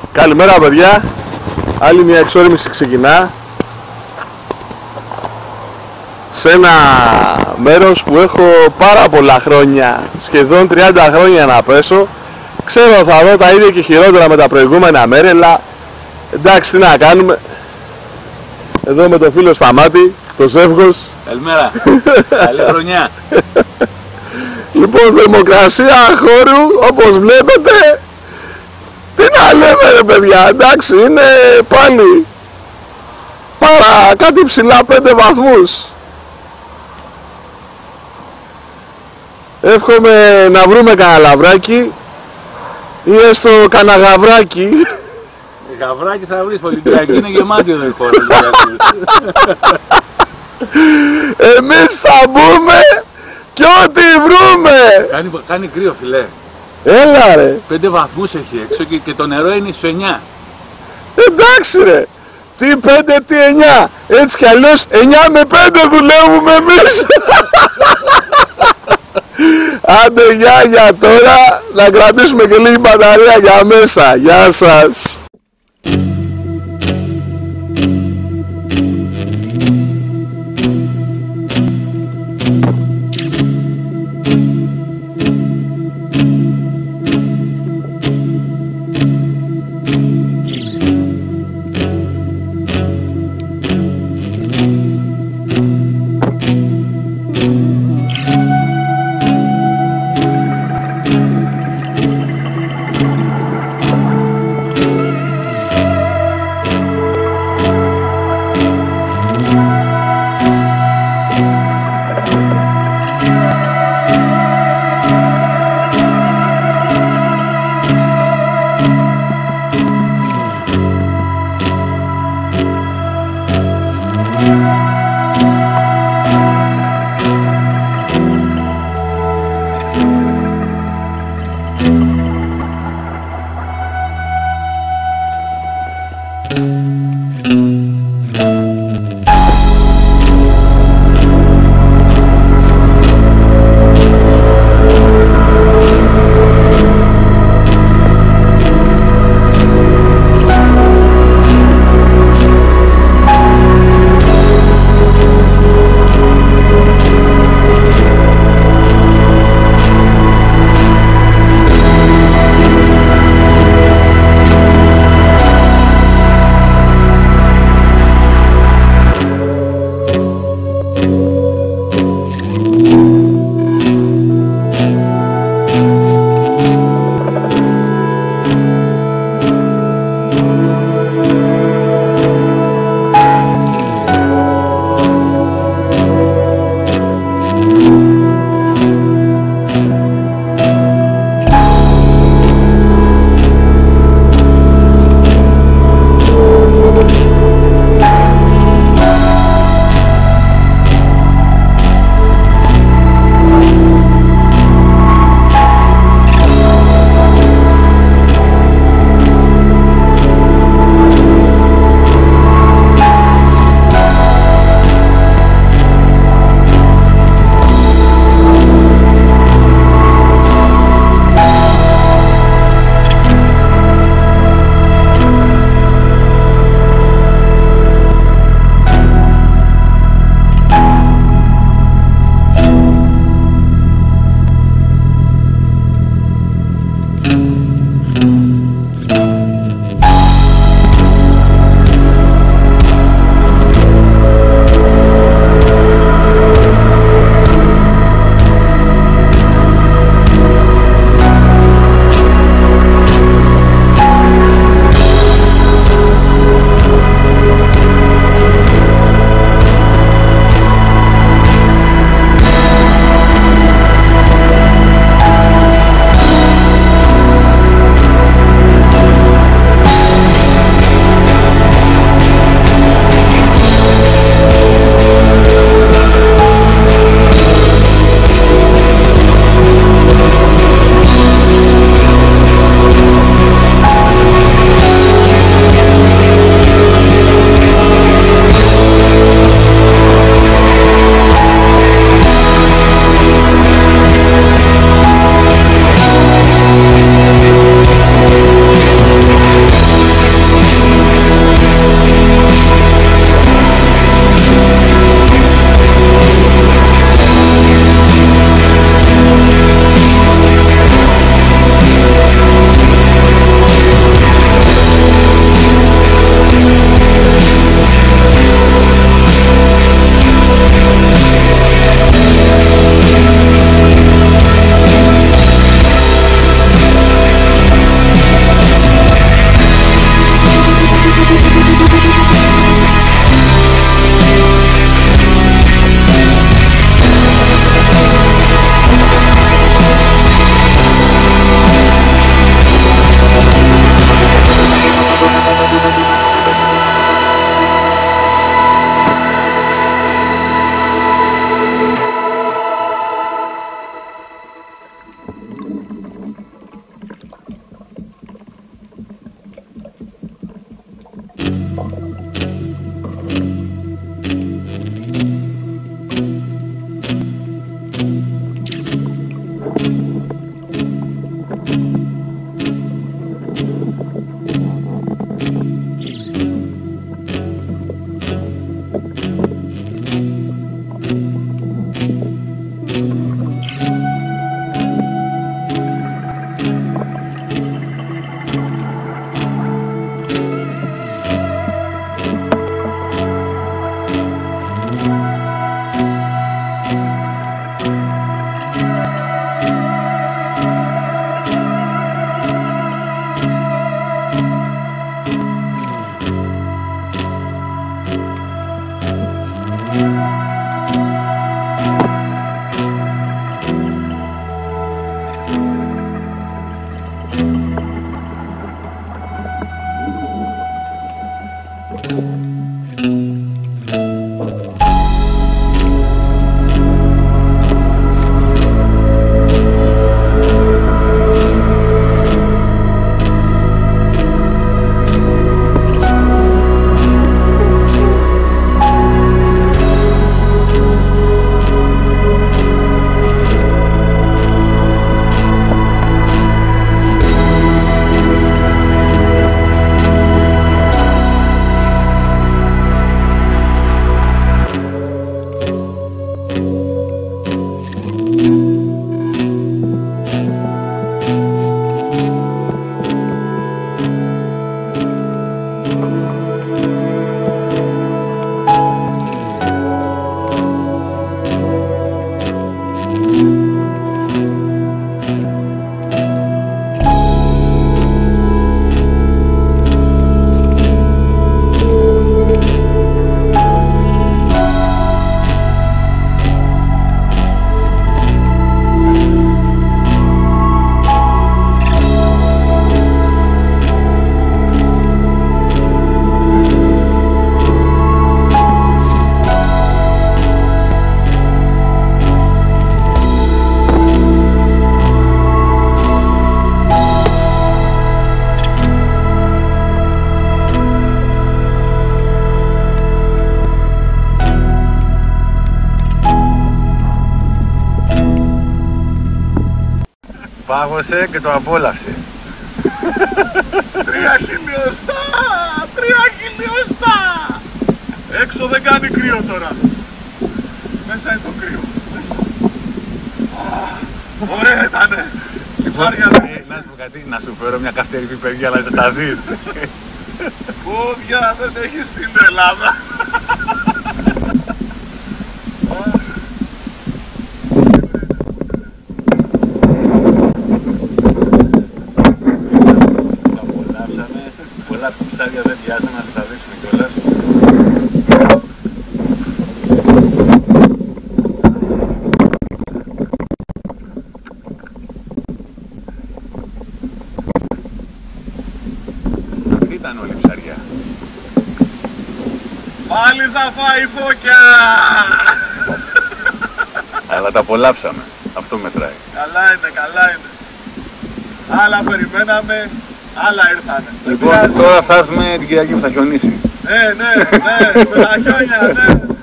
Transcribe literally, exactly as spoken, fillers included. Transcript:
Καλημέρα παιδιά, άλλη μια εξόρμηση ξεκινά σε ένα μέρος που έχω πάρα πολλά χρόνια, σχεδόν τριάντα χρόνια να πέσω. Ξέρω θα δω τα ίδια και χειρότερα με τα προηγούμενα μέρη, αλλά εντάξει, τι να κάνουμε. Εδώ με το φίλο Σταμάτη, το ζεύγος. Καλημέρα, καλή χρονιά. Λοιπόν, θερμοκρασία χώρου, όπως βλέπετε. Τι να λέμε ρε παιδιά, εντάξει, είναι πάλι παρά κάτι ψηλά πέντε βαθμούς. Εύχομαι να βρούμε κανένα λαβράκι ή έστω κανένα γαβράκι. Γαβράκι θα βρεις, Ολυμπιακή είναι γεμάτη εδώ η χώρα. Εμείς θα μπούμε και ό,τι βρούμε. Κάνει, κάνει κρύο φιλέ. Έλα ρε. Πέντε βαθμούς έχει έξω και, και το νερό είναι στους εννιά. Εντάξει ρε. Τι πέντε, τι εννιά. Έτσι κι αλλιώς εννιά με πέντε δουλεύουμε εμείς. Άντε γεια για τώρα. Να κρατήσουμε και λίγη μπαταρία για μέσα. Γεια σας. Πάγωσε και το απόλαυσε. Τρία χιλιοστά! Τρία χιλιοστά! Έξω δεν κάνει κρύο τώρα. Μέσα είναι το κρύο. Μέσα. Ωραία ήτανε. Λοιπόν, ε, να σου πω κάτι, να σου φέρω μια καυτερή παιδιά, αλλά θα τα δεις. Πόδια δεν έχεις στην Ελλάδα. Πολλά κουστάρια δεν πιάσαν να τα δείξουμε κιόλας. Αυτή ήταν όλη η ψαριά. Πάλι θα φάει φώκια! Αλλά τα απολαύσαμε. Αυτό μετράει. Καλά είναι, καλά είναι. Άλλα περιμέναμε, άλλα ήρθανε. Λοιπόν, τώρα θα έρθουμε την Κυριακή που θα χιονίσει. Ναι, ναι, ναι, με τα χιόνια, ναι.